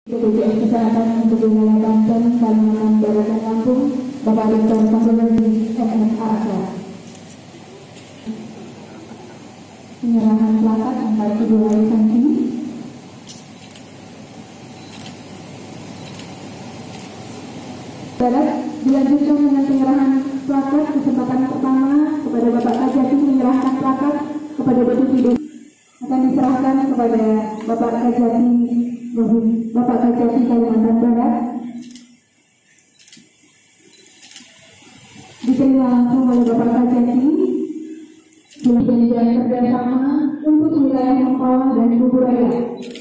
BPJS Kesehatan untuk wilayah Banten, Kalimantan Barat dan Lampung, Bapak Dr. Kamsudin MSAK. Penyerahan plakat antar kedua instansi. Barat dilanjutkan dengan penyerahan plakat. Kesempatan pertama kepada Bapak Kajati menyerahkan plakat kepada Deputi akan diserahkan kepada Bapak Kajati Kalimantan Barat. Diterima langsung oleh Bapak Kajati. Perjanjian kerjasama untuk wilayah Mempawah dan Kuburaya.